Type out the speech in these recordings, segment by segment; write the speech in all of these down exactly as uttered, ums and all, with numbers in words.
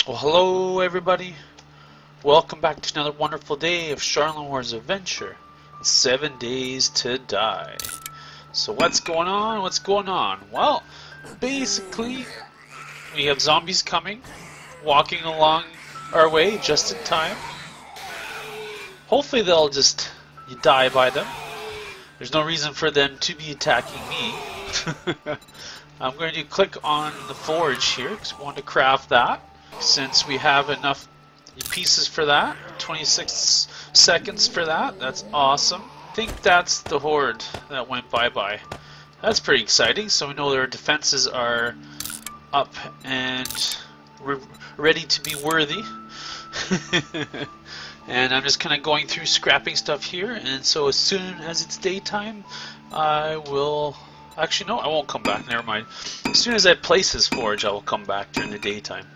Well, hello everybody. Welcome back to another wonderful day of Sharlenwar's adventure. Seven days to die. So what's going on? What's going on? Well, basically, we have zombies coming, walking along our way just in time. Hopefully they'll just you die by them. There's no reason for them to be attacking me. I'm going to click on the forge here because we want to craft that. Since we have enough pieces for that, twenty-six seconds for that, that's awesome. I think that's the horde that went bye-bye. That's pretty exciting, so we know their defenses are up and re ready to be worthy. And I'm just kind of going through scrapping stuff here, and so as soon as it's daytime, I will... Actually, no, I won't come back. Never mind. As soon as I place this forge, I will come back during the daytime.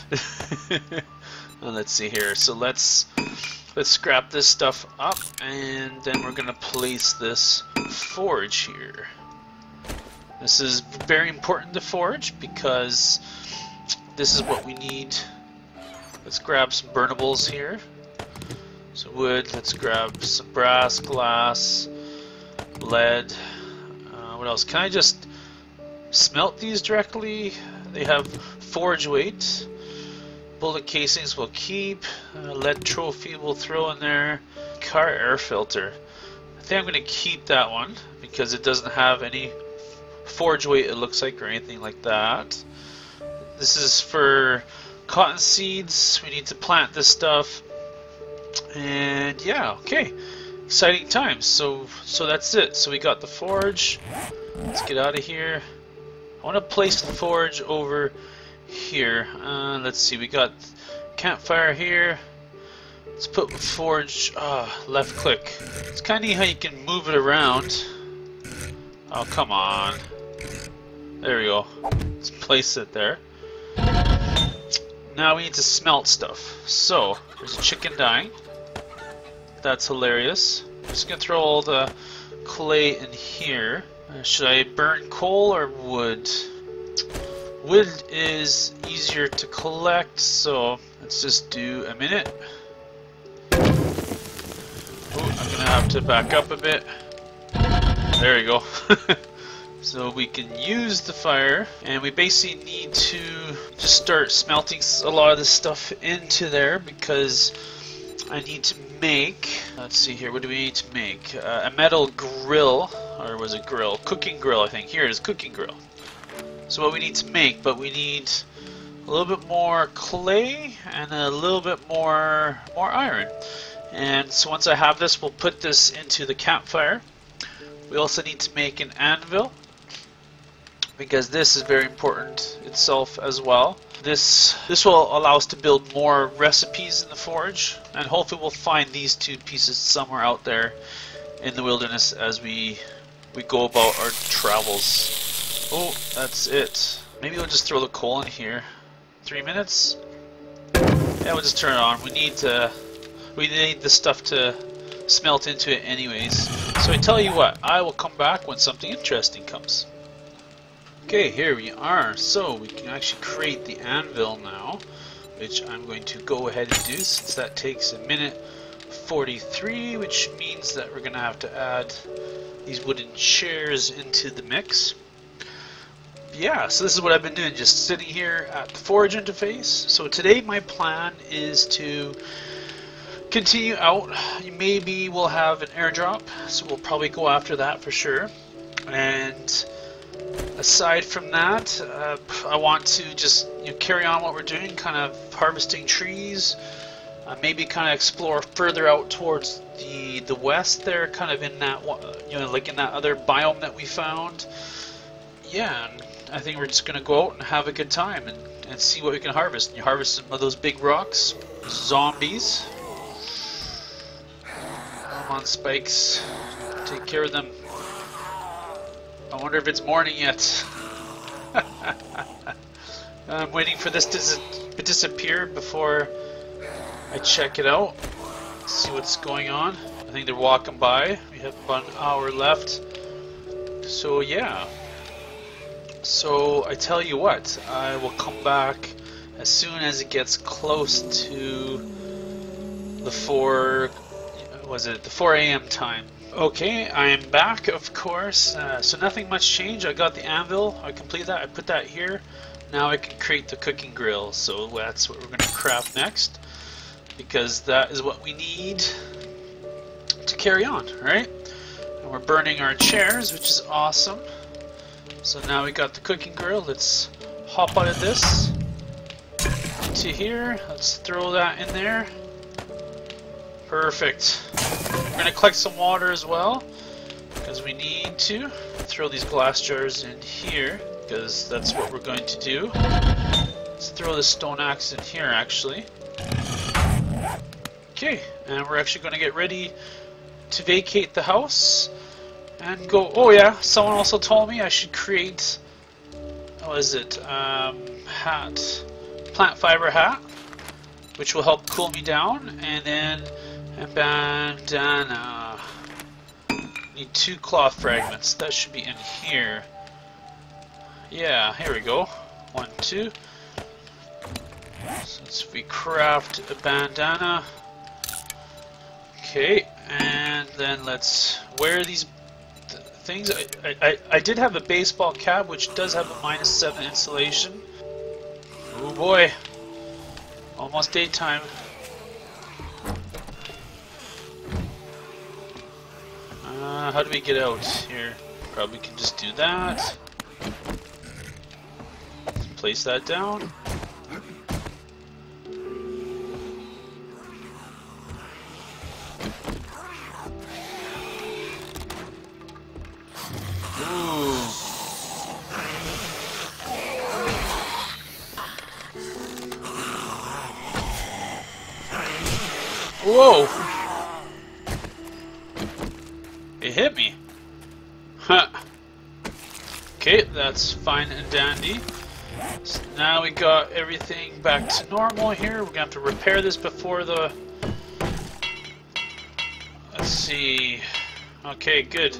Well, let's see here. So let's let's scrap this stuff up, and then we're gonna place this forge here. This is very important to forge because this is what we need. Let's grab some burnables here. So wood. Let's grab some brass, glass, lead. What else? Can I just smelt these directly? They have forge weight. Bullet casings will keep. Uh, lead trophy will throw in there. Car air filter. I think I'm going to keep that one because it doesn't have any forge weight, it looks like, or anything like that. This is for cotton seeds. We need to plant this stuff. And yeah, okay. Exciting times. So so that's it. So we got the forge. Let's get out of here. I want to place the forge over here. Uh, let's see. We got campfire here. Let's put the forge. Uh, left click. It's kind of neat how you can move it around. Oh, come on. There we go. Let's place it there. Now we need to smelt stuff. So there's a chicken dying. That's hilarious. I'm just gonna throw all the clay in here. Uh, should I burn coal or wood? Wood is easier to collect, so let's just do a minute. Oh, I'm gonna have to back up a bit. There you go. So we can use the fire, and we basically need to just start smelting a lot of this stuff into there because I need to make, let's see here, what do we need to make? Uh, a metal grill, or was it grill? Cooking grill, I think. Here it is, cooking grill. So what we need to make, but we need a little bit more clay and a little bit more more iron. And so once I have this, we'll put this into the campfire. We also need to make an anvil, because this is very important itself as well. This this will allow us to build more recipes in the forge, and hopefully we'll find these two pieces somewhere out there in the wilderness as we we go about our travels. Oh, that's it. Maybe we'll just throw the coal in here. Three minutes? Yeah, we'll just turn it on. We need to we need the stuff to smelt into it anyways. So I tell you what, I will come back when something interesting comes. Okay, here we are. So we can actually create the anvil now, which I'm going to go ahead and do since that takes a minute forty-three, which means that we're going to have to add these wooden chairs into the mix. Yeah, so this is what I've been doing, just sitting here at the forge interface. So today my plan is to continue out. Maybe we'll have an airdrop, so we'll probably go after that for sure. And aside from that, uh, I want to just you know, carry on what we're doing, kind of harvesting trees, uh, maybe kind of explore further out towards the the west there, kind of in that you know like in that other biome that we found. Yeah, and I think we're just gonna go out and have a good time and, and see what we can harvest. You harvest some of those big rocks, zombies. Come on, spikes, take care of them. I wonder if it's morning yet. I'm waiting for this to disappear before I check it out. See what's going on. I think they're walking by. We have about an hour left. So yeah. So I tell you what, I will come back as soon as it gets close to the four, was it the four A M time. Okay, I am back, of course. Uh, so nothing much changed. I got the anvil. I completed that. I put that here. Now I can create the cooking grill. So that's what we're going to craft next, because that is what we need to carry on, right? And we're burning our chairs, which is awesome. So now we got the cooking grill. Let's hop out of this to here. Let's throw that in there. Perfect. We're going to collect some water as well, because we need to throw these glass jars in here, because that's what we're going to do. Let's throw the stone axe in here, actually. Okay, and we're actually going to get ready to vacate the house and go. Oh yeah, someone also told me I should create, what is it, um, hat, plant fiber hat, which will help cool me down, and then a bandana. Need two cloth fragments. That should be in here. Yeah, here we go. One, two. So let's we craft a bandana. Okay, and then let's wear these th things. I, I, I did have a baseball cap, which does have a minus seven insulation. Oh boy. Almost daytime. Uh, how do we get out here? Probably can just do that. Place that down. Ooh. Whoa! It hit me. Huh. Okay, that's fine and dandy. So now we got everything back to normal here. We're gonna have to repair this before the... Let's see. Okay, good.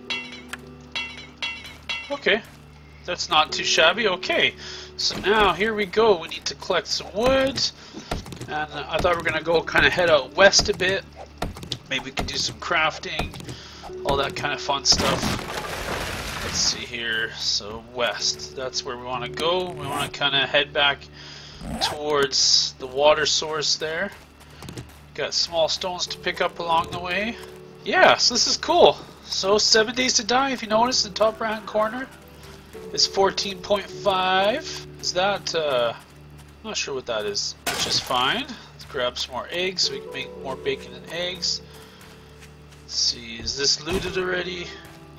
Okay. That's not too shabby. Okay. So now here we go. We need to collect some wood. And I thought we were gonna go kind of head out west a bit. Maybe we can do some crafting. All that kind of fun stuff. Let's see here. So west, that's where we want to go. We want to kind of head back towards the water source there. Got small stones to pick up along the way. Yeah, so this is cool. So seven days to die, if you notice, in the top right hand corner is fourteen point five. Is that, uh, I'm not sure what that is, which is fine. Let's grab some more eggs so we can make more bacon and eggs. Let's see, is this looted already?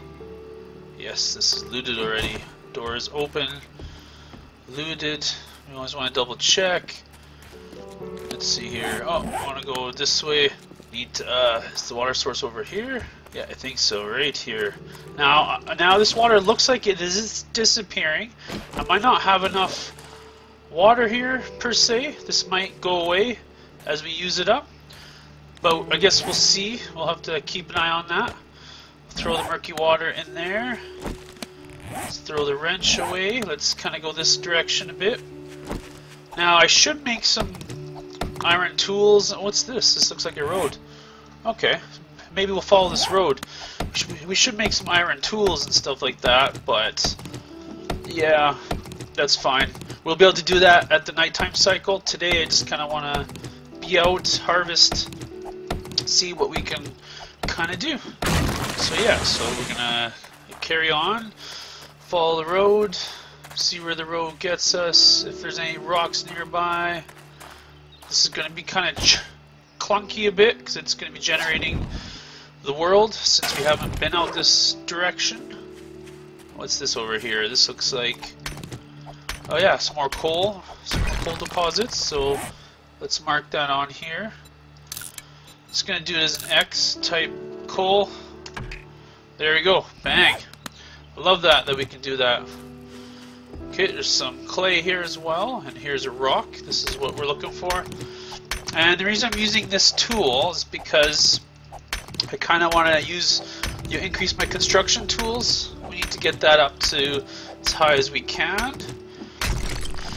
Yes, this is looted already. Door is open. Looted. We always want to double check. Let's see here. Oh, I want to go this way. Need uh, is the water source over here? Yeah, I think so. Right here. Now, uh, now this water looks like it is disappearing. I might not have enough water here per se. This might go away as we use it up. But I guess we'll see. We'll have to keep an eye on that. Throw the murky water in there. Let's throw the wrench away. Let's kind of go this direction a bit. Now I should make some iron tools. What's this? This looks like a road. Okay, maybe we'll follow this road. We should, we should make some iron tools and stuff like that, but yeah, that's fine. We'll be able to do that at the nighttime cycle. Today I just kind of want to be out, harvest, see what we can kind of do. So yeah, so we're gonna carry on, follow the road, see where the road gets us, if there's any rocks nearby. This is gonna be kind of ch clunky a bit because it's gonna be generating the world since we haven't been out this direction. What's this over here? This looks like, oh yeah, some more coal, some more coal deposits. So let's mark that on here. Just gonna do it as an X type coal. There we go. Bang. I love that that we can do that. Okay, there's some clay here as well, and here's a rock. This is what we're looking for. And the reason I'm using this tool is because I kind of want to use, you know, increase my construction tools. We need to get that up to as high as we can.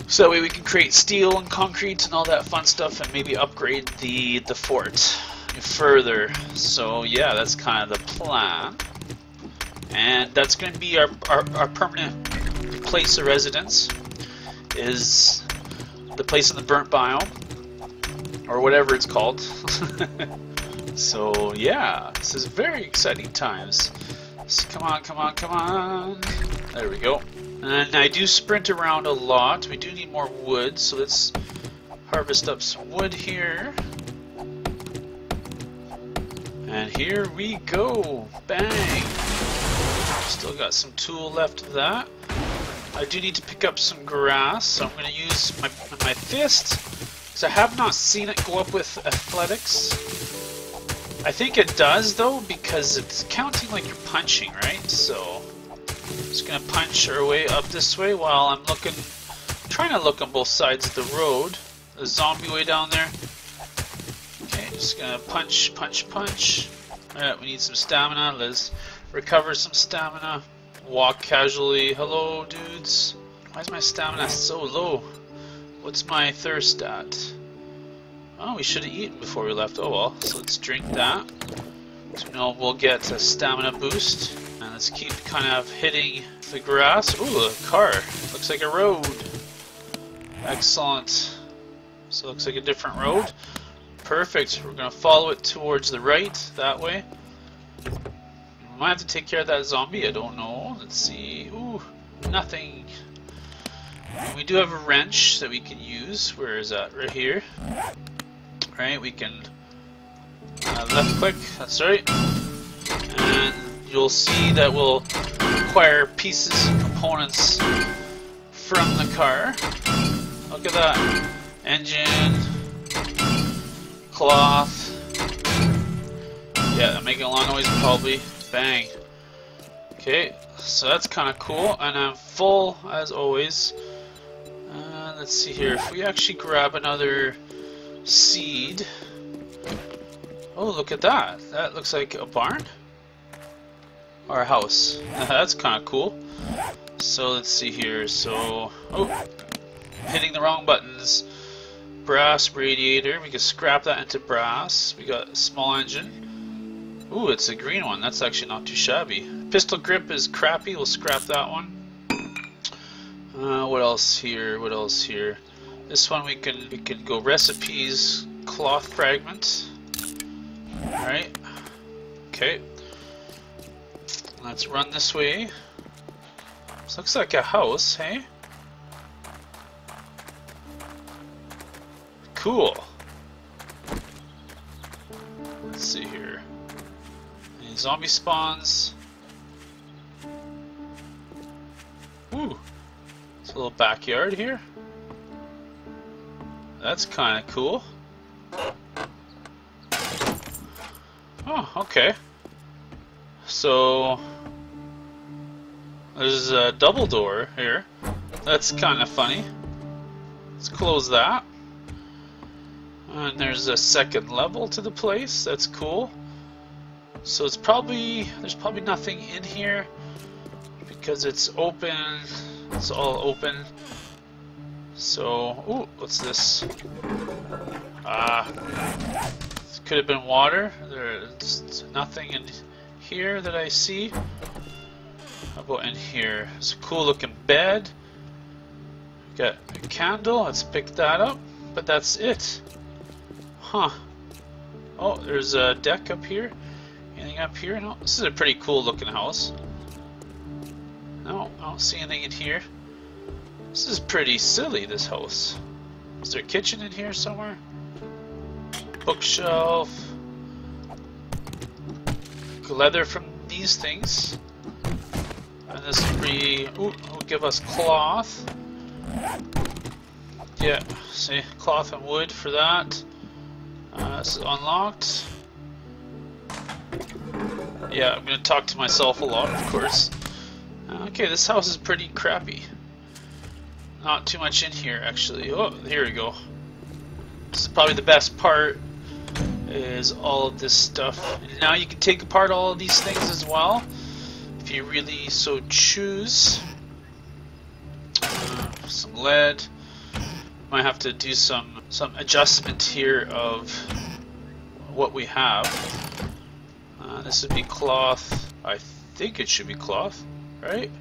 So that way we can create steel and concrete and all that fun stuff, and maybe upgrade the the fort further. So yeah, that's kind of the plan, and that's going to be our, our our permanent place of residence. Is the place in the burnt biome, or whatever it's called. So yeah, this is very exciting times. So come on, come on, come on. There we go. And I do sprint around a lot. We do need more wood, so let's harvest up some wood here. And here we go. Bang! Still got some tool left of that. I do need to pick up some grass, so I'm going to use my, my fist, because I have not seen it go up with athletics. I think it does, though, because it's counting like you're punching, right? So just gonna punch our way up this way while I'm looking, trying to look on both sides of the road. The zombie way down there. Okay, just gonna punch, punch, punch. Alright, we need some stamina. Let's recover some stamina. Walk casually. Hello, dudes. Why is my stamina so low? What's my thirst at? Oh, we should have eaten before we left. Oh well, so let's drink that. So we know we'll get a stamina boost. And let's keep kind of hitting the grass. Ooh, a car. Looks like a road. Excellent. So it looks like a different road. Perfect. We're going to follow it towards the right, that way. We might have to take care of that zombie. I don't know. Let's see. Ooh, nothing. And we do have a wrench that we can use. Where is that? Right here. Right, we can uh, left click. That's right. And you'll see that we'll acquire pieces and components from the car. Look at that. Engine, cloth. Yeah, I'm making a lot of noise probably. Bang. Okay, so that's kind of cool. And I'm full as always. Uh, let's see here. If we actually grab another seed. Oh, look at that. That looks like a barn. Or a house. That's kind of cool. So let's see here. So, oh, hitting the wrong buttons. Brass radiator. We can scrap that into brass. We got a small engine. Ooh, it's a green one. That's actually not too shabby. Pistol grip is crappy. We'll scrap that one. Uh, what else here? What else here? This one we can we can go recipes. Cloth fragment. All right. Okay. Let's run this way. This looks like a house, hey? Cool. Let's see here. Any zombie spawns? Ooh. It's a little backyard here. That's kind of cool. Oh, okay. So there's a double door here. That's kind of funny. Let's close that. And there's a second level to the place. That's cool. So it's probably there's probably nothing in here because it's open. It's all open. So, ooh, what's this? Ah, this could have been water. There's nothing in here that I see. How about in here? It's a cool looking bed. Got a candle. Let's pick that up. But that's it. Huh. Oh, there's a deck up here. Anything up here? No. This is a pretty cool looking house. No, I don't see anything in here. This is pretty silly, this house. Is there a kitchen in here somewhere? Bookshelf. Leather from these things. And this will be, ooh, will give us cloth. Yeah, see, cloth and wood for that. Uh, this is unlocked. Yeah, I'm gonna talk to myself a lot, of course. Okay, this house is pretty crappy. Not too much in here, actually. Oh, here we go. This is probably the best part, is all of this stuff. And now you can take apart all of these things as well, if you really so choose. Uh, some lead. Might have to do some some adjustment here of what we have. Uh, this would be cloth. I think it should be cloth, right?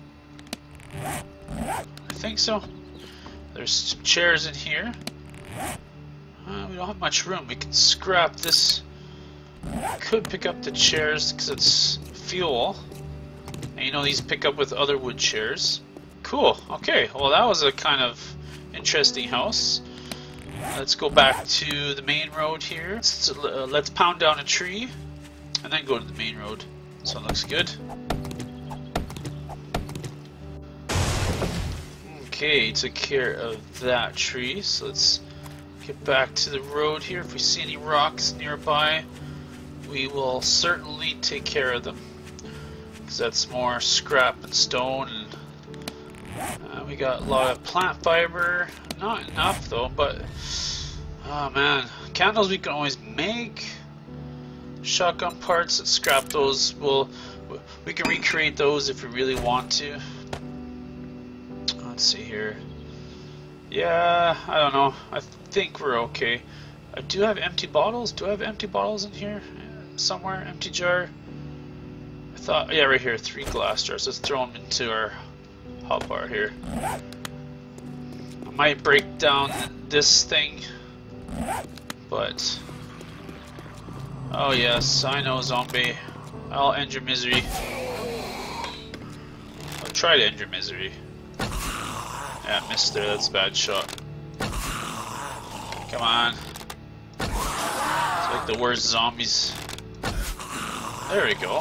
I think so. There's some chairs in here. Uh, we don't have much room. We can scrap this. We could pick up the chairs because it's fuel. And you know these pick up with other wood chairs. Cool. Okay. Well, that was a kind of interesting house. Let's go back to the main road here. Let's, uh, let's pound down a tree and then go to the main road. So it looks good. Okay, took care of that tree. So let's get back to the road here. If we see any rocks nearby, we will certainly take care of them, because that's more scrap and stone. And uh, we got a lot of plant fiber. Not enough though, but oh man, candles we can always make. Shotgun parts, let's scrap those. We'll we can recreate those if we really want to. Let's see here. Yeah, I don't know. I think we're okay. I do have empty bottles. Do I have empty bottles in here somewhere? Empty jar. I thought, yeah, right here. Three glass jars. Let's throw them into our hotbar here. I might break down this thing, but oh yes, I know, zombie. I'll end your misery. I'll try to end your misery. Yeah, missed there. That's a bad shot. Come on. It's like the worst zombies. There we go.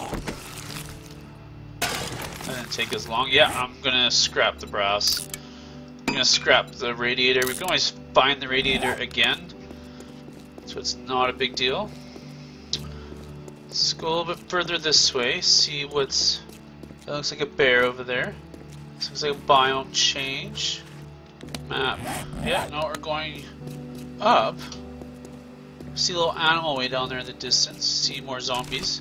That didn't take as long. Yeah, I'm gonna scrap the brass. I'm gonna scrap the radiator. We can always find the radiator again, so it's not a big deal. Let's go a little bit further this way. See what's. That looks like a bear over there. This looks like a biome change. Map. Yeah, no, we're going up. See a little animal way down there in the distance. See more zombies.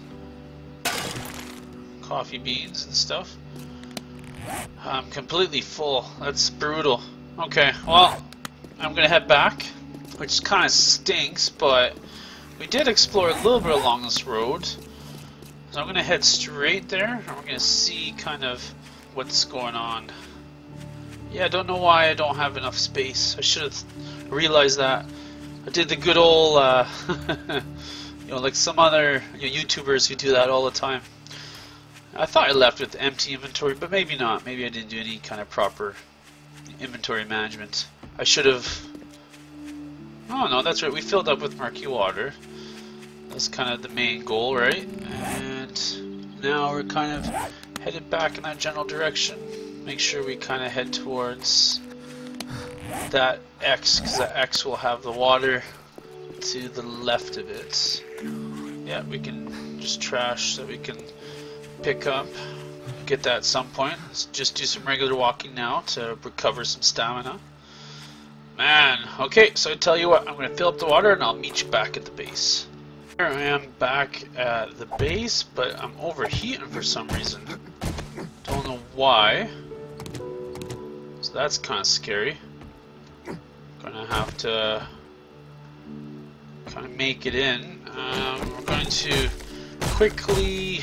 Coffee beans and stuff. I'm completely full. That's brutal. Okay, well, I'm gonna head back, which kind of stinks, but we did explore a little bit along this road. So I'm gonna head straight there, and we're gonna see kind of what's going on. Yeah, I don't know why I don't have enough space. I should have realized that. I did the good old, uh, you know, like some other you know, YouTubers who do that all the time. I thought I left with empty inventory, but maybe not. Maybe I didn't do any kind of proper inventory management. I should have. Oh no, that's right. We filled up with murky water. That's kind of the main goal, right? And now we're kind of headed back in that general direction. Make sure we kind of head towards that X, because that X will have the water to the left of it. Yeah, we can just trash that we can pick up. Get that at some point. Let's just do some regular walking now to recover some stamina. Man, okay, so I tell you what, I'm going to fill up the water and I'll meet you back at the base. Here I am back at the base, but I'm overheating for some reason. Don't know why. So that's kind of scary. Gonna have to kind of make it in. Um, we're going to quickly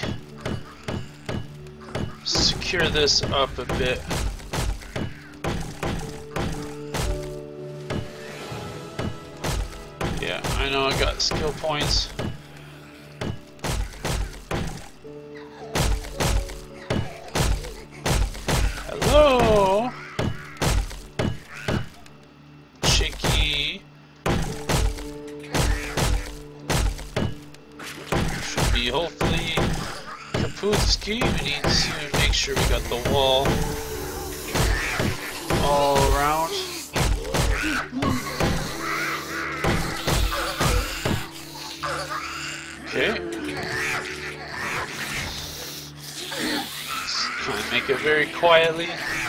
secure this up a bit. Yeah, I know I got skill points. Hello? Chicky. Should be hopefully Kaputski. We need to make sure we got the wall all around. Okay. Let's try and make it very quietly.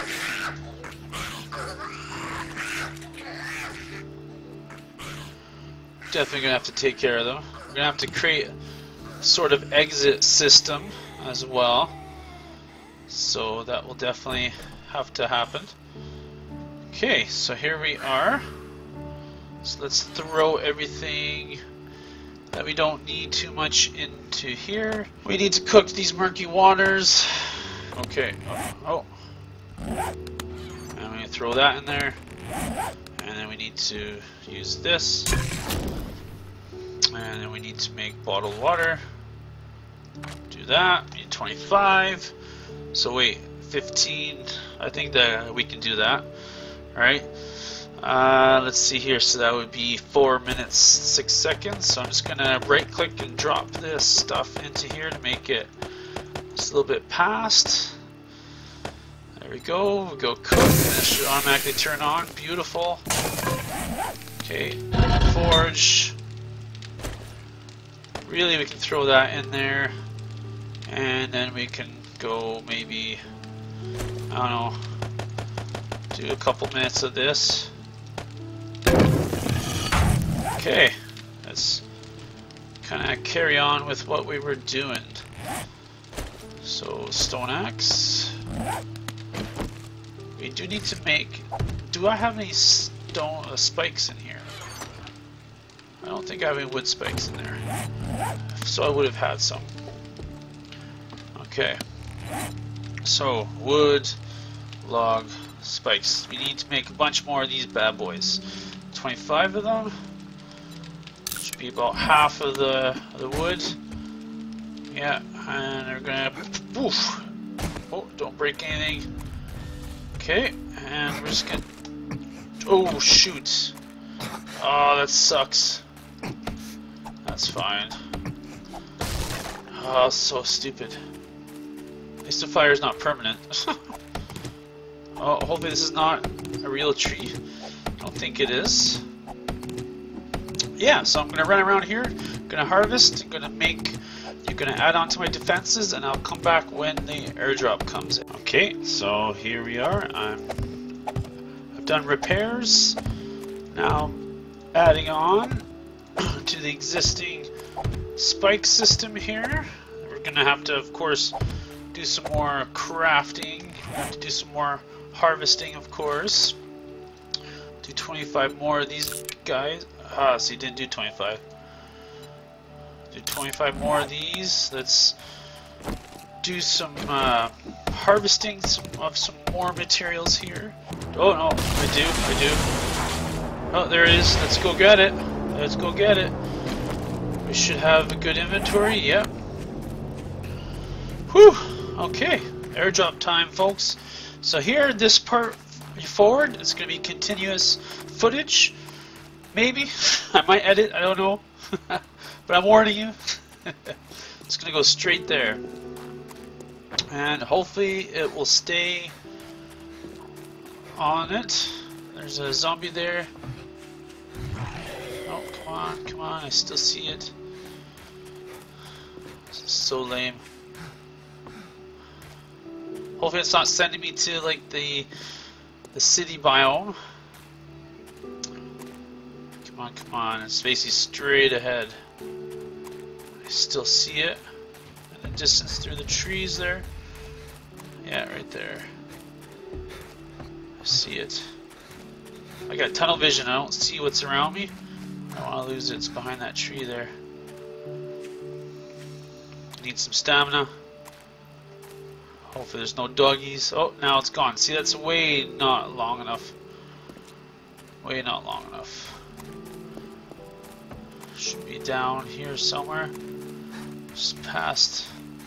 Definitely gonna have to take care of them. We're gonna have to create a sort of exit system as well. So that will definitely have to happen. Okay, so here we are. So let's throw everything that we don't need too much into here. We need to cook these murky waters. Okay. Oh. And I'm going to throw that in there. And then we need to use this. And then we need to make bottled water. Do that. We need twenty-five. So wait, fifteen. I think that we can do that. Alright. Uh, let's see here. So that would be four minutes, six seconds. So I'm just going to right click and drop this stuff into here to make it just a little bit past. There we go. We go cook. And it should automatically turn on. Beautiful. Okay. Forge. Really, we can throw that in there. And then we can go maybe, I don't know, do a couple minutes of this. Okay, let's kind of carry on with what we were doing. So, stone axe. We do need to make, do I have any stone uh, spikes in here? I don't think I have any wood spikes in there. So I would have had some. Okay. So, wood, log, spikes. We need to make a bunch more of these bad boys. twenty-five of them. Should be about half of the, the wood. Yeah, and we're gonna... Oof. Oh, don't break anything. Okay, and we're just gonna... Oh, shoot. Oh, that sucks. That's fine. Oh, so stupid. At least the fire is not permanent. Oh, hopefully this is not a real tree. I don't think it is. Yeah, so I'm gonna run around here, gonna harvest, I'm gonna make, you're gonna add on to my defenses, and I'll come back when the airdrop comes in. Okay, so here we are. I'm, I've done repairs. Now adding on to the existing spike system here. We're gonna have to, of course, do some more crafting. We have to do some more harvesting, of course. Do twenty-five more of these guys. Ah, so you didn't do twenty-five. Do twenty-five more of these. Let's do some uh, harvesting some, of some more materials here. Oh no, I do, I do. Oh, there it is. Let's go get it. Let's go get it. We should have a good inventory. Yep. Whew. Okay. Airdrop time, folks. So here, this part forward, it's going to be continuous footage. Maybe. I might edit. I don't know. But I'm warning you. It's going to go straight there. And hopefully it will stay on it. There's a zombie there. Oh, come on, come on, I still see it. This is so lame. Hopefully it's not sending me to like the the city biome. Come on, come on, it's basically straight ahead. I still see it in the distance through the trees there. Yeah, right there. I see it. I got tunnel vision, I don't see what's around me. I don't want to lose it, it's behind that tree there. Need some stamina. Hopefully there's no doggies. Oh, now it's gone. See, that's way not long enough. Way not long enough. Should be down here somewhere. Just past.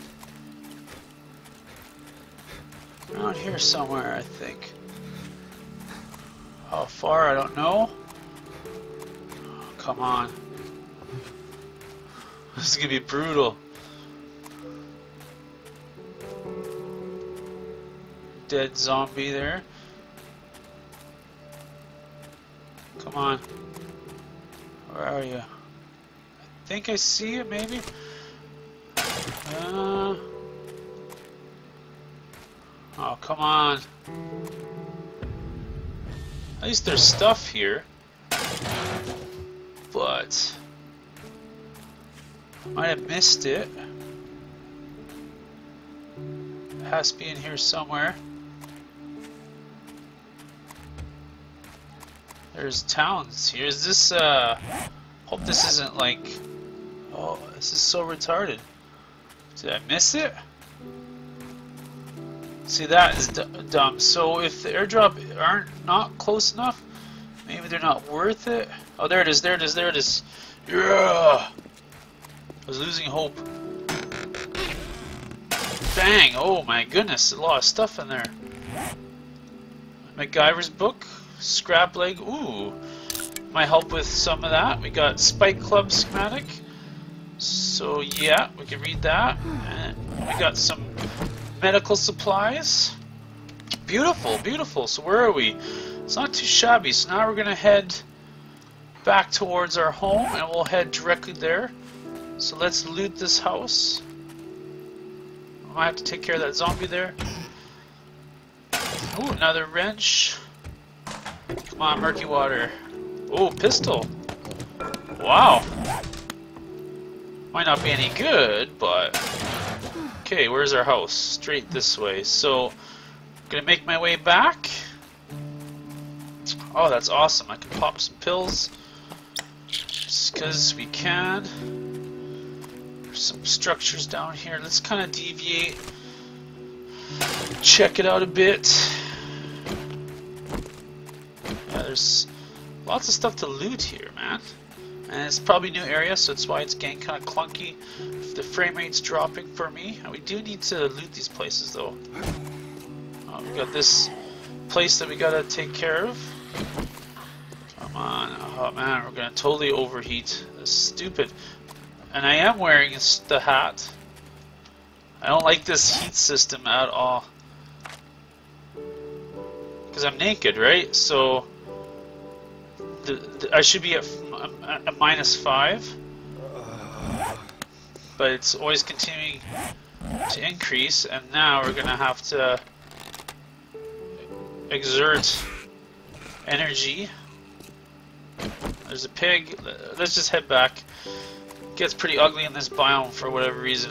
Around here somewhere, I think. How far, I don't know. Oh, come on. This is gonna be brutal. Dead zombie there. Come on. Where are you? I think I see it, maybe? Uh, oh, come on. At least there's stuff here. But I might have missed it. It has to be in here somewhere. There's towns here. Is this, uh... hope this isn't like... Oh, this is so retarded. Did I miss it? See, that is d dumb. So if the airdrop aren't not close enough, maybe they're not worth it. Oh, there it is, there it is, there it is. Yeah! I was losing hope. Bang! Oh my goodness, a lot of stuff in there. MacGyver's book, scrap leg. Ooh, might help with some of that. We got Spike Club schematic. So yeah, we can read that. And we got some medical supplies. Beautiful, beautiful. So where are we? It's not too shabby. So now we're gonna head back towards our home, and we'll head directly there. So let's loot this house. I might have to take care of that zombie there. Ooh, another wrench. Come on, murky water. Oh, pistol. Wow. Might not be any good, but... Okay, where's our house? Straight this way. So, I'm gonna make my way back. Oh, that's awesome. I can pop some pills. Just because we can. There's some structures down here. Let's kind of deviate. Check it out a bit. Yeah, there's lots of stuff to loot here, man. And it's probably a new area, so that's why it's getting kind of clunky. If the frame rate's dropping for me. And we do need to loot these places, though. Oh, we got this place that we gotta take care of. Come on. Oh, man, we're gonna totally overheat. That's stupid. And I am wearing the hat. I don't like this heat system at all. Because I'm naked, right? So the, the, I should be at a minus five. But it's always continuing to increase. And now we're going to have to exert energy. There's a pig. Let's just head back. It gets pretty ugly in this biome for whatever reason.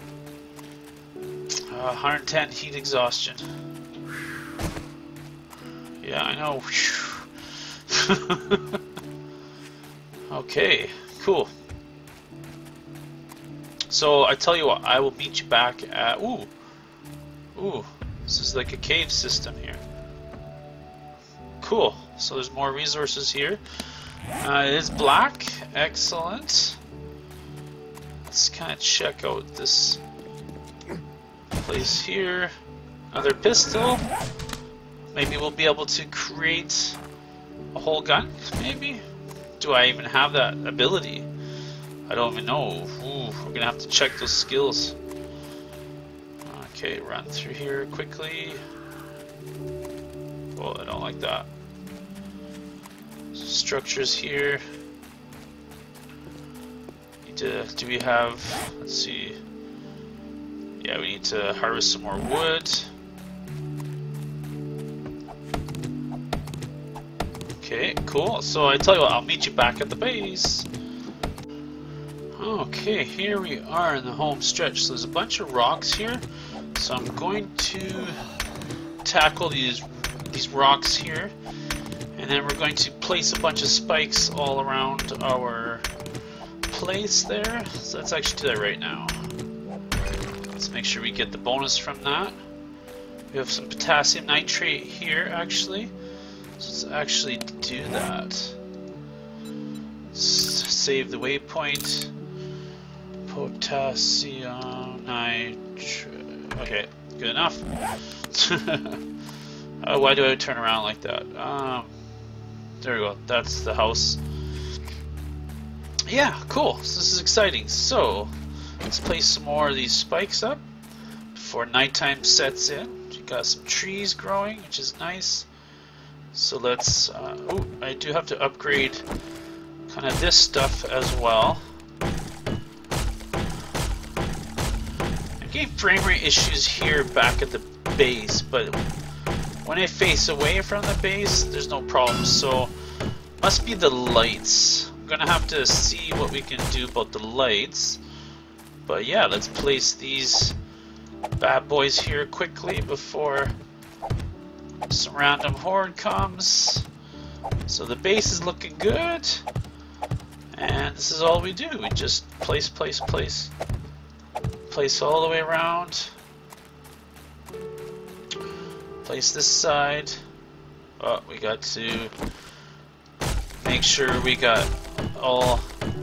Uh, one hundred ten heat exhaustion. Yeah, I know. Okay, cool. So I tell you what, I will meet you back at. Ooh, ooh, this is like a cave system here. Cool. So there's more resources here. Uh, it is black. Excellent. Let's kind of check out this place here. Another pistol. Maybe we'll be able to create a whole gun, maybe? Do I even have that ability? I don't even know. Ooh, we're gonna have to check those skills. Okay, run through here quickly. Oh, I don't like that. Structures here. Need to, do we have, let's see. Yeah, we need to harvest some more wood. Okay, cool. So I tell you what, I'll meet you back at the base. Okay, here we are in the home stretch. So there's a bunch of rocks here. So I'm going to tackle these these rocks here, and then we're going to place a bunch of spikes all around our place there. So let's actually do that right now. Let's make sure we get the bonus from that. We have some potassium nitrate here, actually. So let's actually do that. S save the waypoint. Potassium nitrate. Okay, good enough. uh, why do I turn around like that? Um, there we go. That's the house. Yeah, cool. So this is exciting. So let's place some more of these spikes up before nighttime sets in. We got some trees growing, which is nice. So let's. Uh, oh, I do have to upgrade kind of this stuff as well. I'm getting frame rate issues here back at the base, but when I face away from the base, there's no problem. So must be the lights. I'm gonna have to see what we can do about the lights. But yeah, let's place these bad boys here quickly before some random horde comes. So the base is looking good. And this is all we do. We just place, place, place. Place all the way around. Place this side. Oh, we got to make sure we got all.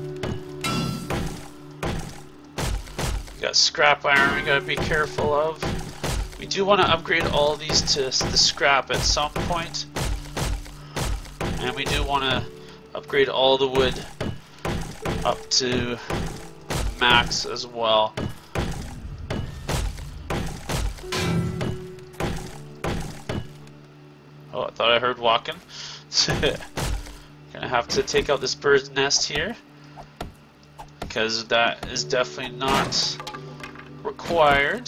We got scrap iron we gotta be careful of. We do want to upgrade all these to the scrap at some point. And we do want to upgrade all the wood up to max as well. Oh, I thought I heard walking. Gonna have to take out this bird's nest here, because that is definitely not required.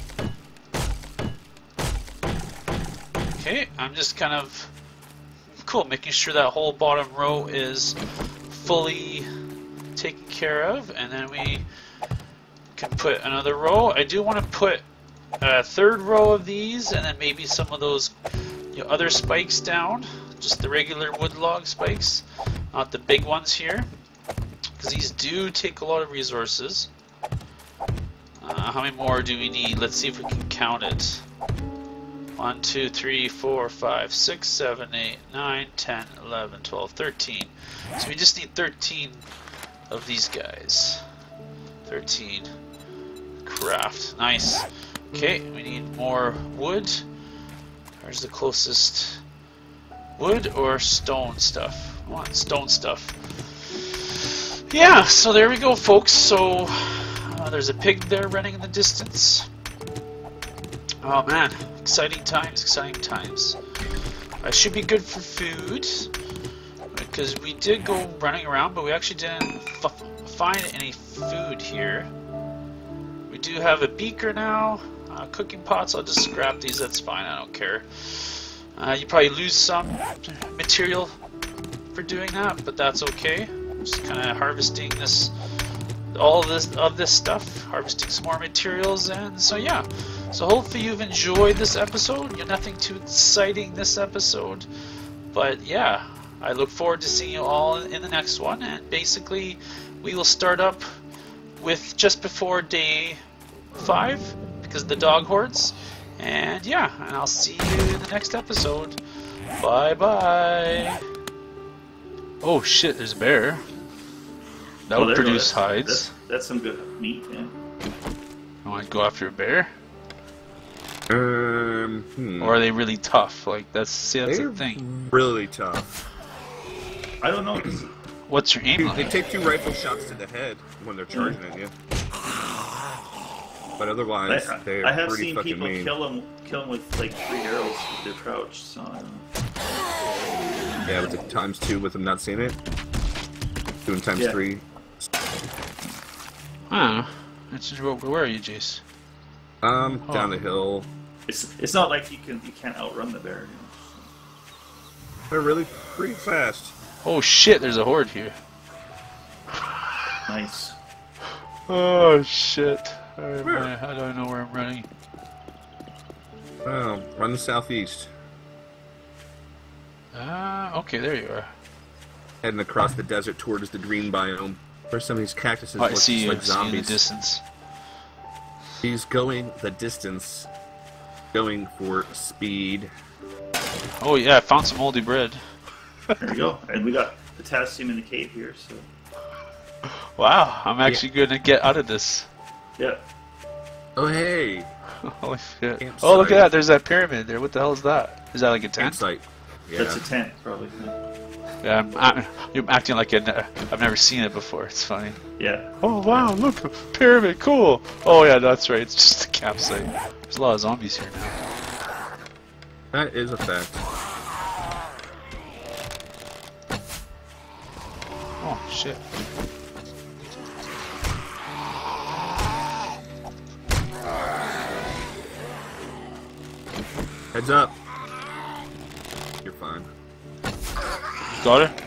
Okay, I'm just kind of cool, making sure that whole bottom row is fully taken care of, and then we can put another row. I do want to put a third row of these, and then maybe some of those, you know, other spikes down, just the regular wood log spikes, not the big ones here, because these do take a lot of resources. Uh, how many more do we need? Let's see if we can count it. one, two, three, four, five, six, seven, eight, nine, ten, eleven, twelve, thirteen. So we just need thirteen of these guys. thirteen. Craft. Nice. Okay, we need more wood. Where's the closest wood or stone stuff? I want stone stuff. Yeah, so there we go, folks. So uh, there's a pig there running in the distance. Oh man, exciting times, exciting times. I should be good for food, because we did go running around, but we actually didn't f find any food here. We do have a beaker now. Uh, cooking pots, I'll just scrap these, that's fine, I don't care. Uh, you probably lose some material for doing that, but that's okay. Just kind of harvesting this, all of this of this stuff, harvesting some more materials, and so yeah. So hopefully you've enjoyed this episode. You're nothing too exciting this episode, but yeah, I look forward to seeing you all in the next one. And basically, we will start up with just before day five, because of the dog hordes. And yeah, and I'll see you in the next episode. Bye bye. Oh shit, there's a bear. That oh, would produce that's, hides. That's, that's some good meat, yeah. I want to go after a bear. Um, hmm. Or are they really tough? Like that's see, that's They're the thing. Really tough. I don't know. What's your aim Dude, like? they take two rifle shots to the head when they're charging at you. But otherwise, I, they're I have pretty seen fucking people mean. kill them, kill them with like three arrows with their crouch. So I don't know. Yeah, with the times two with them not seeing it. Doing times Yeah. three. Huh. That's just, where are you, Jace? Um, Oh. down the hill. It's it's not like you can you can't outrun the bear. You know? They're really pretty fast. Oh shit, there's a horde here. Nice. Oh shit. Alright, man, how do I know where I'm running? Oh, run the southeast. Ah, okay, there you are. Heading across the desert towards the green biome. Where some of these cactuses Oh, I look see just you, like see you in the zombies. distance. He's going the distance. Going for speed. Oh yeah, I found some moldy bread. There we go. And we got potassium in the cave here. So Wow, I'm actually gonna get out of this. yeah. Oh hey! Holy shit. Campsite. Oh look at that, there's that pyramid there. What the hell is that? Is that like a tent? Campsite. Yeah. That's a tent, probably. Yeah, I'm, I'm, you're acting like a, I've never seen it before. It's funny. Yeah. Oh wow, look, pyramid, cool. Oh yeah, that's right. It's just a campsite. There's a lot of zombies here now. That is a fact. Oh shit. Heads up. You're fine. Got her?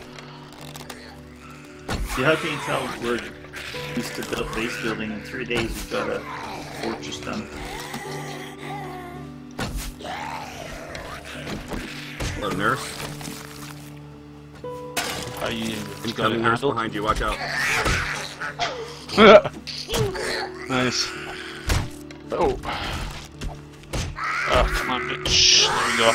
See how can you tell we're used to build base building in three days? We've got a fortress done. Hello, nurse. Are you, you got it Incoming nurse handled? behind you, watch out. Nice. Oh. Oh, come on, bitch. There we go.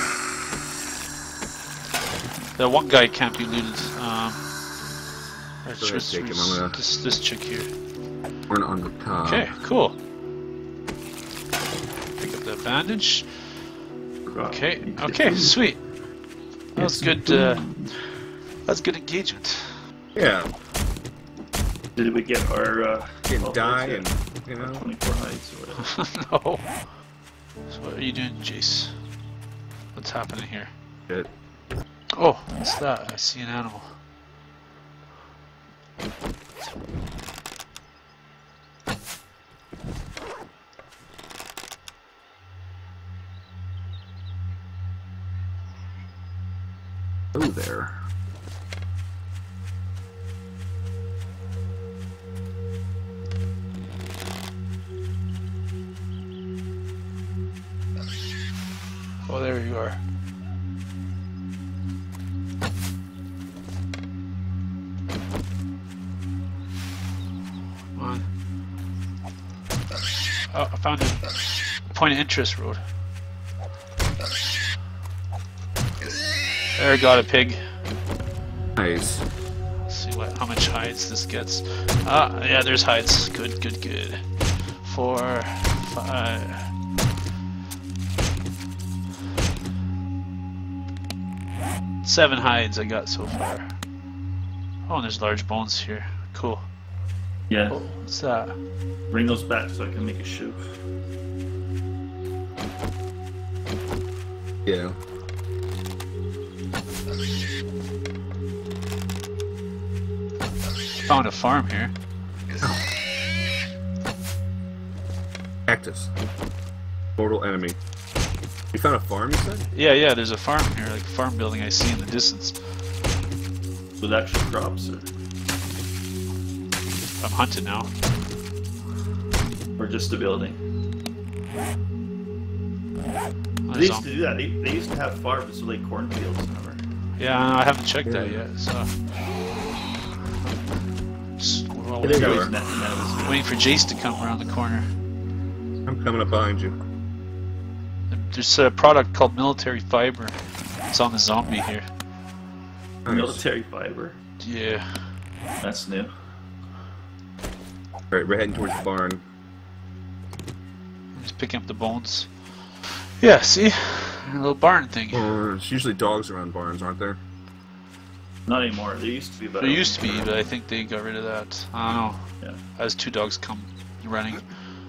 That one guy can't be looted. Um, let's Go ahead, just take him, res- I'm gonna- this, this chick here. We're on the top. Okay, cool. Pick up that bandage. Okay, okay, sweet. That was good. Uh, that's good engagement. Yeah. Did we get our uh, Didn't all die hides and, yet? you know. twenty-four hides or whatever. No. So what are you doing, Jace? What's happening here? Shit. Oh, what's that? I see an animal. Oh, there. Oh, there you are. Come on. Oh, I found it. Point of interest road. There, got a pig. Nice. Let's see what how much hides this gets. Ah, yeah, there's hides. Good, good, good. Four, five. Seven hides I got so far. Oh, and there's large bones here. Cool. Yeah. Oh, what's that? Bring those back so I can make a shoe. Yeah. Found a farm here. Cactus. Mortal enemy. You found a farm, you said? Yeah, yeah, there's a farm here, like a farm building I see in the distance. With actual crops or, I'm hunting now. or just a building? They There's used some- to do that. They, they used to have farms with like cornfields, remember? Yeah, I haven't checked that yet, so. Just well, There you waiting, are. Now- now it's- waiting for Jace to come around the corner. I'm coming up behind you. There's a product called military fiber. It's on the zombie here. Nice. Military fiber. Yeah. That's new. Alright, we're heading towards the barn. I'm just picking up the bones. Yeah, see? A little barn thing. Or it's usually dogs around barns, aren't there? Not anymore. There used to be, but There used to be, but I think they got rid of that. I don't know. Yeah. As two dogs come running.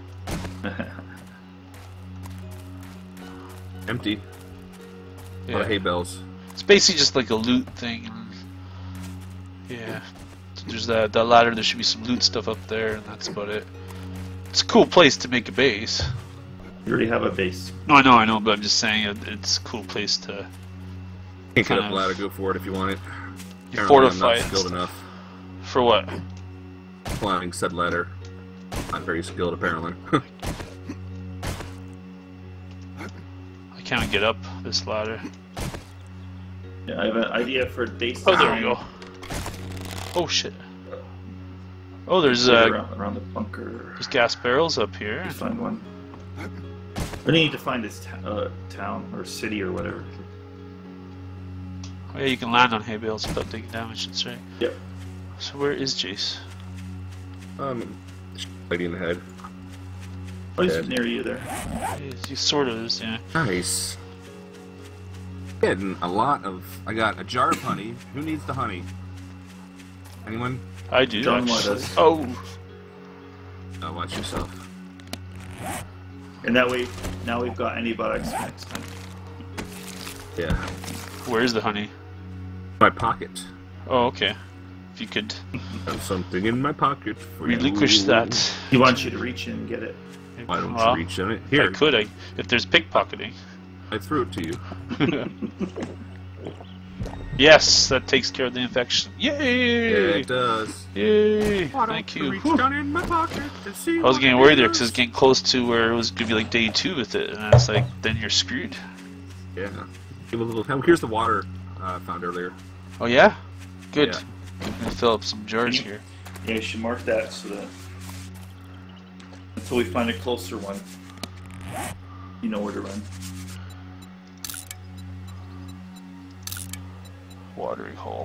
Empty. A lot of hay Yeah. bales. It's basically just like a loot thing. Yeah. So there's that, that ladder, there should be some loot stuff up there, and that's about it. It's a cool place to make a base. You already have a base. No, I know, I know, but I'm just saying it, it's a cool place to Can't get Kind up of- the ladder, go for it if you want it. you Apparently fortify I'm it. not skilled enough. For what? Climbing said ladder. Not very skilled, apparently. I can't get up this ladder. Yeah, I have an idea for a base. Oh, there we go. Oh shit. Oh, there's uh, around, around the bunker. there's gas barrels up here. Just find one. We need to find this ta uh, town or city or whatever. Oh, yeah, you can land on hay bales without taking damage. That's right. Yep. So where is Jace? um, lady in the head. Oh, he's Dead. near you there. He, he sort of is, yeah. Nice. Getting a lot of. I got a jar of honey. Who needs the honey? Anyone? I do. John actually. does. Oh, Oh, watch yourself. And that way, now we've got antibiotics next time. Yeah. where's the honey? My pocket. Oh, okay. If you could Have something in my pocket for relinquish you. that. He wants you to reach in and get it. Why don't Well, you reach in it? If Here, I could, I, if there's pickpocketing. I threw it to you. Yes, that takes care of the infection. Yeah, Yay! it does. Yay! Why don't Thank you you. reach Whew. down in my pocket to see I was what getting it worried there is? because it's getting close to where it was gonna be like day two with it, and it's like then you're screwed. Yeah. Give a little. Oh, here's the water uh, I found earlier. Oh yeah? Good. Yeah. I'm gonna fill up some jars here. Yeah, you should mark that so that until we find a closer one, you know where to run. Watering hole.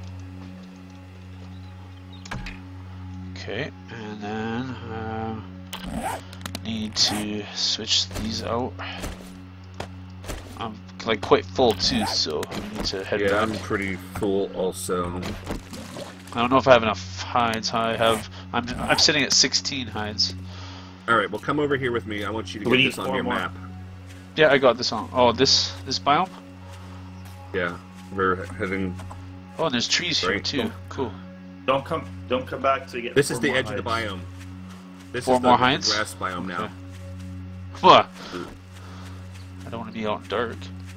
Okay, and then uh, need to switch these out. I'm like quite full too, so I need to head Yeah, back. I'm pretty full also. I don't know if I have enough hides. I have. I'm. I'm sitting at sixteen hides. All right, well, come over here with me. I want you to We get need this on four your more. map. Yeah, I got this on. Oh, this this biome. Yeah, we're heading. Oh, and there's trees here Right. too. Cool. Don't come, don't come back till you get. This four is the more edge of the hides. biome. This Four is the, more the hides? grass biome now. Okay. What? I don't want to be out in dark.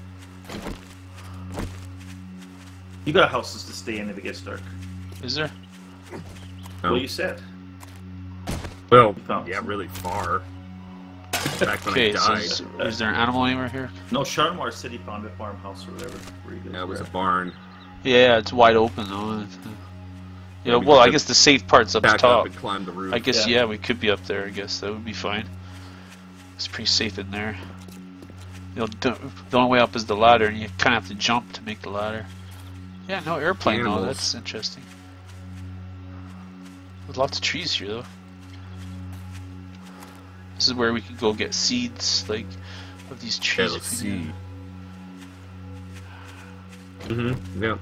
You got houses to stay in if it gets dark. Is there? No. Well, you said. Well, found yeah, some. really far. Back when Okay, I so died. is, is there an animal anywhere here? No, Sharlenwar said he found a farmhouse or whatever. Where you guys Yeah, it was a were at. barn. Yeah, it's wide open though. Yeah, Yeah, we well, I could guess the safe part's up Back top. up and climb the roof. I guess yeah. Yeah. we could be up there. I guess that would be fine. It's pretty safe in there. You know, the the only way up is the ladder, and you kind of have to jump to make the ladder. Yeah, no airplane though. Animals. That's interesting. There's lots of trees here though. This is where we can go get seeds, like of these Yeah, trees. let's if we see. need. Mm-hmm. Yeah.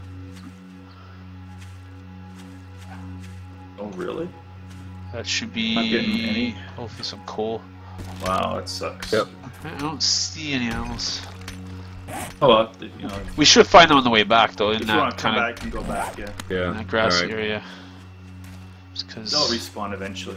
Oh, really? That should Not getting be any. hopefully some coal. Wow, that sucks. Yep. I don't see any animals. Oh, well, you know, We should find them on the way back though, if in you want that to come kind of back and go back, yeah. Yeah. in that grassy All right. area. Just because. They'll respawn eventually.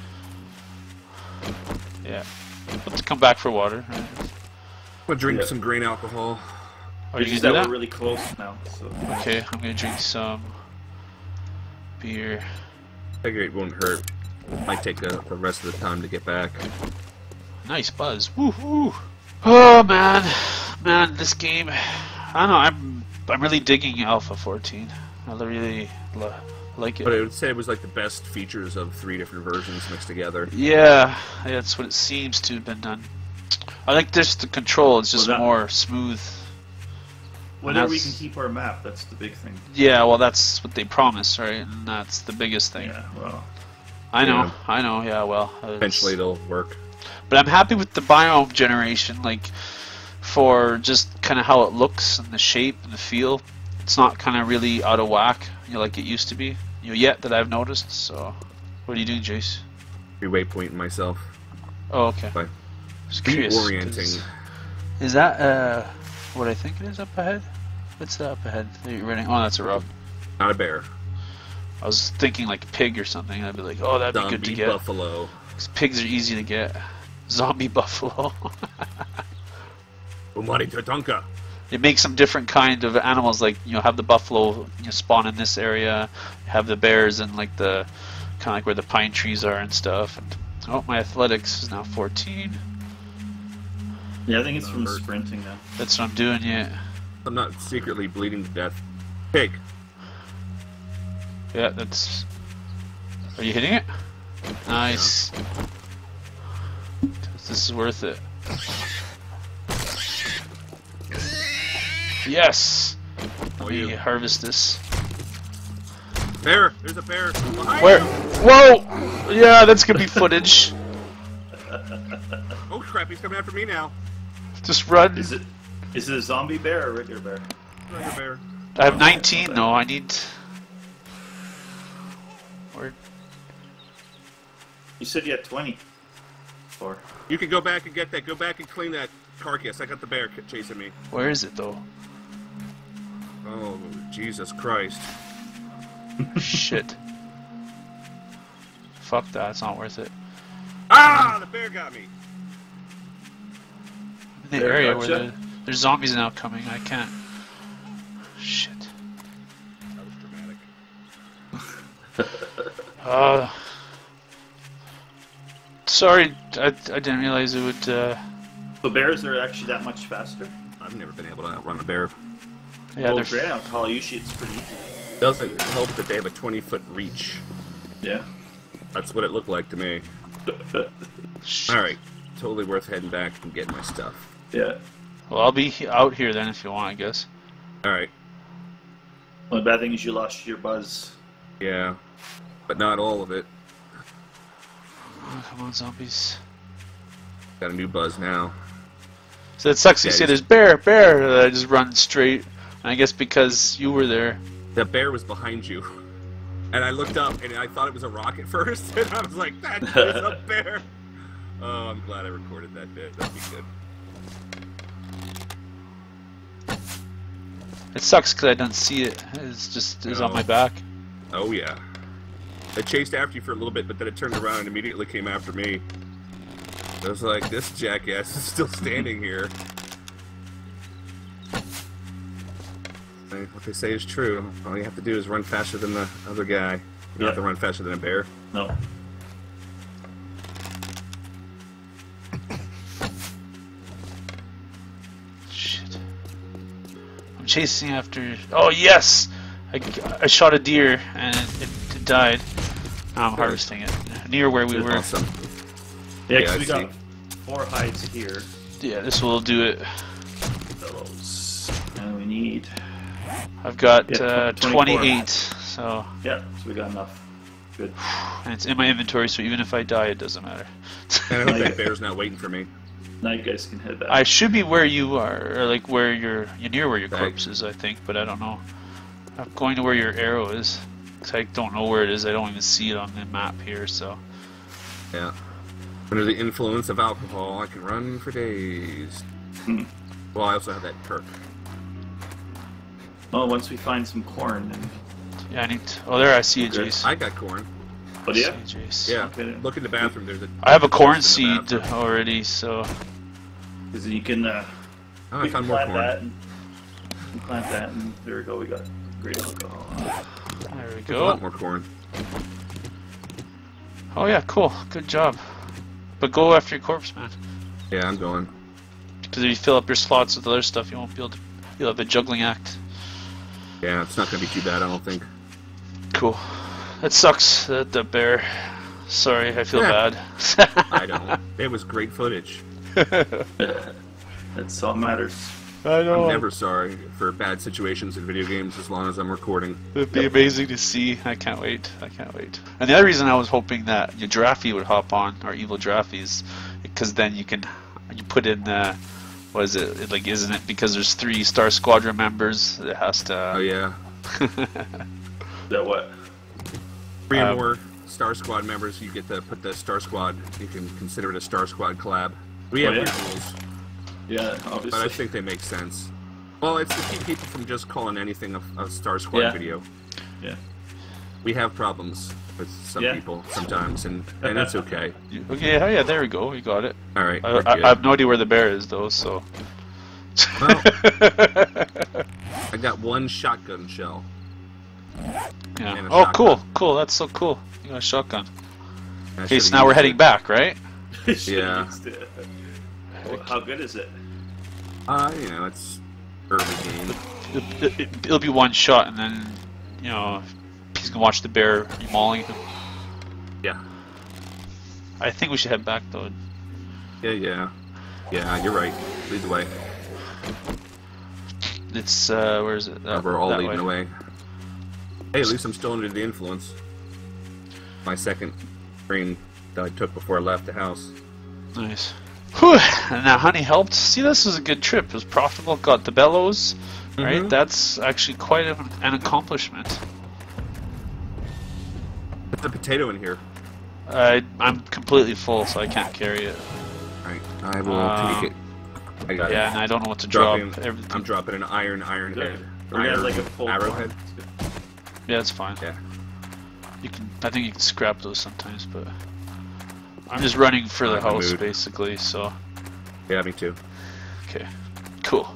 Yeah. We'll have to come back for water. Right? We'll drink Yeah. some grain alcohol. Are you It's just gonna do that that? we're really close now, so. Okay, I'm gonna drink some beer. Figure it won't hurt. Might take uh the rest of the time to get back. Nice buzz. Woohoo! Oh man, man, this game. I don't know. I'm I'm really digging Alpha fourteen. I really lo- like But it. I would say it was like the best features of three different versions mixed together. Yeah, that's what it seems to have been done. I like this. The control is just Well, that- more smooth. Whenever we that's- can keep our map, that's the big thing. Yeah, well, that's what they promise, right? And that's the biggest thing. Yeah, well. I know, Yeah. I know. Yeah, well, it's- Eventually it'll work. But I'm happy with the biome generation, like for just kind of how it looks and the shape and the feel. It's not kind of really out of whack, you know, like it used to be. You know, yet that I've noticed. So, what are you doing, Jace? Be waypointing myself. Oh, okay. By Just curious. reorienting. 'cause- Is that uh what I think it is up ahead? What's that up ahead that you're running? Oh, that's a rub. Not a bear. I was thinking like a pig or something. I'd be like, oh, that'd be good to Zombie get. buffalo. 'Cause pigs are easy to get. Zombie buffalo. Umari Tatanka. It makes some different kind of animals, like, you know, have the buffalo, you know, spawn in this area, have the bears and like the kind of like where the pine trees are and stuff. And oh, my athletics is now fourteen. Yeah, I think it's from Number. sprinting now. That's what I'm doing. Yeah, I'm not secretly bleeding to death. Pig. yeah. That's. Are you hitting it? Nice. This is worth it. Yes. Let me you. harvest this. Bear! There's a bear! Behind Where? you! Whoa! Yeah, that's gonna be footage. Oh crap, he's coming after me now. Just run. Is it is it a zombie bear or a regular bear? Another bear. I have nineteen though. I need. Where? You said you had twenty. Four. You can go back and get that. Go back and clean that carcass. I got the bear chasing me. Where is it though? Oh, Jesus Christ. Shit. Fuck that. It's not worth it. Ah! The bear got me! In the There, area gotcha. where the, there's zombies now coming. I can't. Shit. That was dramatic. Uh. Sorry, I, I didn't realize it would. Uh, So bears are actually that much faster? I've never been able to outrun a bear. yeah, well, they're. great alcohol, usually it's pretty easy. Doesn't help that they have a twenty foot reach. Yeah. That's what it looked like to me. Alright, totally worth heading back and getting my stuff. Yeah. Well, I'll be he- out here then if you want, I guess. Alright. Well, the bad thing is you lost your buzz. Yeah. But not all of it. Oh, come on, zombies. Got a new buzz now. So it sucks. You Yeah, say he's- there's bear, bear. And I just run straight. And I guess because you were there. The bear was behind you. And I looked up and I thought it was a rock at first. And I was like, that is a bear. Oh, I'm glad I recorded that bit. That'd be good. It sucks because I don't see it. It's just it's on No. my back. Oh, yeah. It chased after you for a little bit, but then it turned around and immediately came after me. I was like, this jackass is still standing here. What they say is true. All you have to do is run faster than the other guy. You don't Yeah. have to run faster than a bear. No. Shit. I'm chasing after. Oh yes! I, I shot a deer and it, it died. Now I'm harvesting it near where we were. Awesome. Yeah, Yeah, 'cause I we see. got four hides here. Yeah, this will do it. Those. And we need. I've got Yeah, uh, twenty-four. twenty-eight, so Yeah, so we got enough. Good. and it's in my inventory. So even if I die, it doesn't matter. And I hope that bear's not waiting for me. Now you guys can head back. I should be where you are, or like where you're, you're near where your Right. corpse is, I think, but I don't know. I'm going to where your arrow is. 'Cause I don't know where it is. I don't even see it on the map here. So Yeah. Under the influence of alcohol, I can run for days. Hmm. Well, I also have that perk. Well, once we find some corn, then. yeah, I need. To, oh, there I see a Okay. Jace. I got corn. Oh, I yeah? see a Jace. Yeah. Okay. Look in the bathroom. There's a. I have a corn in the seed bathroom. already, so Because you can. Uh, Oh, I we can found more plant corn. that. And, we can plant that, and there we go. We got great alcohol. there we There's a lot go. more corn. Oh yeah, cool. Good job. But go after your corpse, man. Yeah, I'm going. Because if you fill up your slots with other stuff, you won't be able to. You'll have a juggling act. Yeah, it's not going to be too bad, I don't think. Cool. That sucks. That the bear. Sorry, I feel Yeah. bad. I don't. It was great footage. That's all that matters. I know. I'm never sorry for bad situations in video games as long as I'm recording. It'd be amazing to see. I can't wait. I can't wait. And the other reason I was hoping that your Draffy would hop on, or Evil Draffies, because then you can you put in uh, what is it? It, Like, isn't it because there's three Star Squadron members? It has to. Oh, yeah. That what? Three or Um, more Star Squad members, you get to put the Star Squad, you can consider it a Star Squad collab. We have Oh, yeah. weird rules, Yeah, but I obviously. think they make sense. Well, it's to keep people from just calling anything a, a Star Squad Yeah. video. Yeah. We have problems with some Yeah. people sometimes, and, and that's okay. Okay. Oh yeah. There we go. We got it. Alright, I, we're I, good. I have no idea where the bear is though. So. Well, I got one shotgun shell. Yeah. and a Oh, shotgun. cool. Cool. That's so cool. You got a shotgun. I Okay, should've so now we're used heading it. back, right? Yeah. Used it. Well, how good is it? Uh, you know, it's early game. It, it, it, it'll be one shot, and then you know he's gonna watch the bear mauling him. Yeah. I think we should head back though. Yeah, yeah. Yeah, you're right. Lead the way. It's uh, where is it? Uh, That- we're all that leading way. the way. Hey, at least I'm still under the influence. My second train that I took before I left the house. Nice. Whew. And now honey helped. See, this was a good trip. It was profitable. Got the bellows. Right. Mhm. That's actually quite a, an accomplishment. Put the potato in here. I I'm completely full, so I can't carry it. Alright, I will Um, take it. I got Yeah, it. and I don't know what to drop. Dropping, Everything. I'm dropping an iron iron Good. head. We're gonna have Iron like a full arrowhead. corn. Yeah, it's fine. Yeah. You can. I think you can scrap those sometimes, but I'm just running for the Not in the house mood. basically. So Yeah, me too. okay, cool.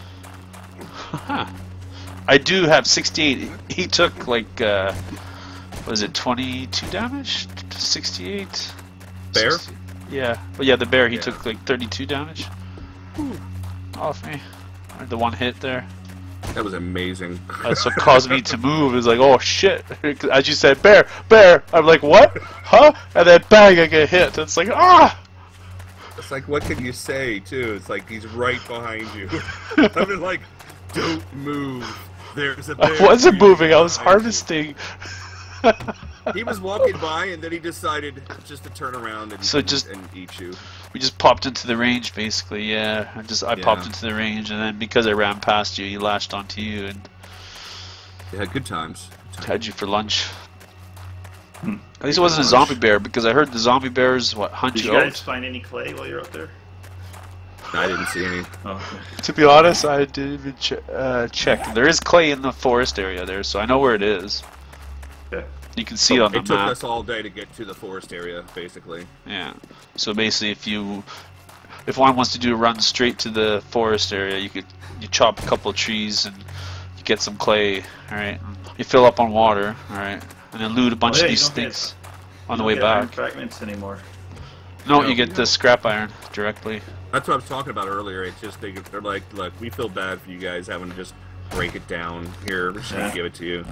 I do have sixty-eight. He took like uh, was it twenty-two damage? sixty-eight. Bear? sixty Yeah. Well, yeah, the bear. He Yeah. took like thirty-two damage off me. Or the one hit there. That was amazing. That's what caused me to move. It was like, oh shit. As you said, bear, bear. I'm like, what? Huh? And then bang, I get hit. It's like, ah! It's like, what can you say, too? It's like, he's right behind you. I've been like, don't move. There's a bear. I wasn't moving, I was behind harvesting. you. He was walking by, and then he decided just to turn around and, So just- and eat you. We just popped into the range, basically, yeah. I just I Yeah. popped into the range, and then because I ran past you, he lashed onto you and They had good times. Good times. had you for lunch. Hmm. At least it wasn't a zombie bear, because I heard the zombie bears, what, hunt Did you you out? guys find any clay while you're up there? I didn't see any. Oh, okay. To be honest, I didn't even ch uh, check. There is clay in the forest area there, so I know where it is. Okay. You can see it on the It took map. us all day to get to the forest area, basically. Yeah. So basically, if you, if one wants to do a run straight to the forest area, you could you chop a couple of trees and you get some clay. All right. You fill up on water. All right. And then loot a bunch Oh, yeah, of you these don't get- things on You the way don't get iron back. fragments anymore. No, No, you get no. the scrap iron directly. That's what I was talking about earlier. It's just they, they're like, look, we feel bad for you guys having to just break it down. Here, we're just gonna Yeah. give it to you.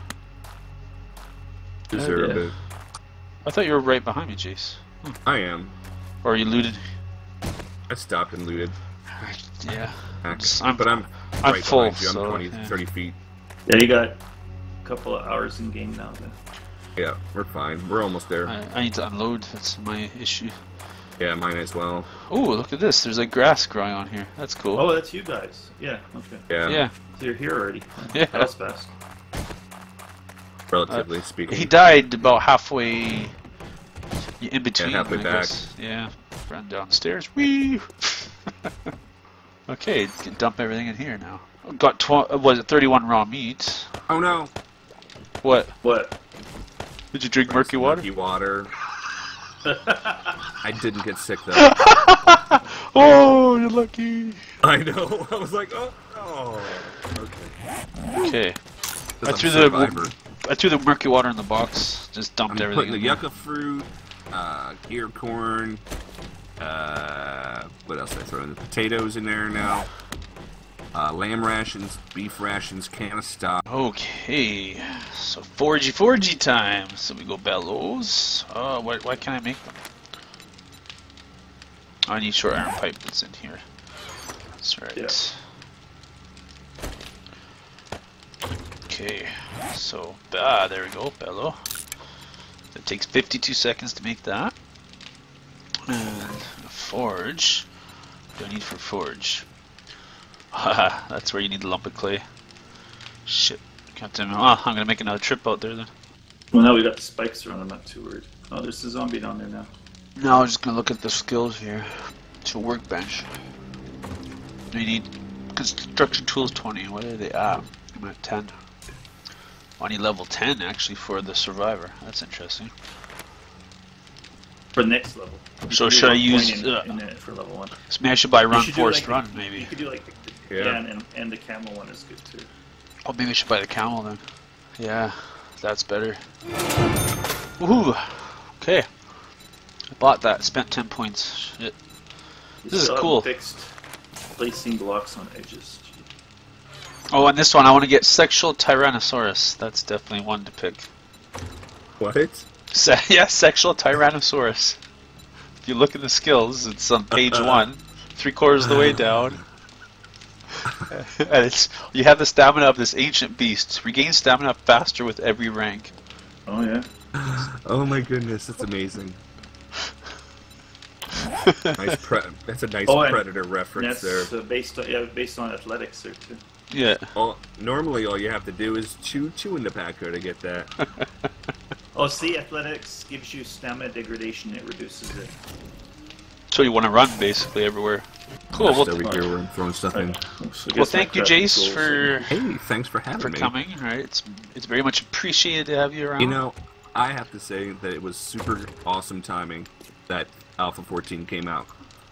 Yeah, Deserve yeah. it. I thought you were right behind me, Jace. I am. Or you looted. I stopped and looted. Yeah. Heck. just- I'm- but I'm, I'm right full, behind you. I'm so, twenty, yeah. thirty feet. Yeah, you got a couple of hours in game now. Then. Yeah, we're fine. We're almost there. I, I need to unload. That's my issue. Yeah, mine as well. Oh, look at this. There's like grass growing on here. That's cool. Oh, that's you guys. Yeah. Okay. Yeah, yeah. So you're here already. Yeah. That was fast. relatively speaking. He died about halfway in between. halfway I back. guess. Yeah. Run downstairs. Whee! Okay, can dump everything in here now. Got tw- was it thirty-one raw meat? Oh no! What? What? Did you drink murky water? Murky water. I didn't get sick though. Oh, you're lucky. I know. I was like, oh, oh. Okay. Okay. I I'm threw a the survivor. I threw the murky water in the box. Just dumped I'm everything. putting the in there. yucca fruit, uh, ear corn, uh, what else did I throw in? The potatoes in there now. Uh, lamb rations, beef rations, can of stock. Okay, so forgy forgy time. So we go bellows. Oh, why, why can't I make them? I need short iron pipe that's in here. That's right. Yeah. Okay, so ah, there we go, bellow. It takes fifty-two seconds to make that. And a forge. What do I need for forge? Haha, that's where you need the lump of clay. Shit. Captain, oh, I'm gonna make another trip out there then. Well, now we got the spikes around. I'm not too worried. Oh, there's a zombie down there now. Now I'm just gonna look at the skills here. To a workbench. You need construction tools twenty. What are they at? I'm at ten. I need level ten actually for the survivor. That's interesting. For next level. You So can do should I one use, point in, uh, in it for level one? So maybe I should buy You run should do forced like run the- maybe. You could do like the, the Yeah. yeah, and, and the camel one is good too. Oh, maybe I should buy the camel then. Yeah, that's better. Woohoo! Okay. I bought that, spent ten points. Shit. You This is still haven't cool. Fixed placing blocks on edges. Oh, and this one, I want to get Sexual Tyrannosaurus. That's definitely one to pick. What? Se yeah, Sexual Tyrannosaurus. If you look at the skills, it's on page one, three quarters of the way down. And it's you have the stamina of this ancient beast. Regain stamina faster with every rank. Oh yeah. Oh my goodness, that's amazing. Nice pre that's a nice Oh, and predator reference That's there. uh, based on yeah based on athletics there too. Yeah. Well, normally all you have to do is chew chew in the packer to get that. Oh, see, athletics gives you stamina degradation. It reduces it. So you want to run basically everywhere. Cool. Just Well, over here where I'm throwing stuff in. So well thank you, Jace, for Hey, thanks for having for me. coming. All right, it's it's very much appreciated to have you around. You know, I have to say that it was super awesome timing that Alpha fourteen came out.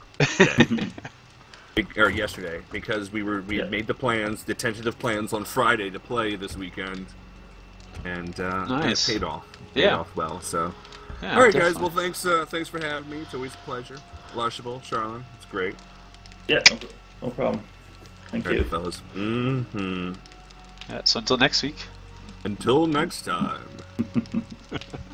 Be- or yesterday, because we were we had Yeah. made the plans, the tentative plans on Friday to play this weekend, and uh, Nice. it paid off. Paid Yeah. off well. So, Yeah, all right, guys. definitely. Well, thanks. Uh, thanks for having me. It's always a pleasure. Lushable, Charlene. It's great. Yeah, no, no problem. Thank All right, you. fellas. Mm-hmm. Yeah, so until next week. Until next time.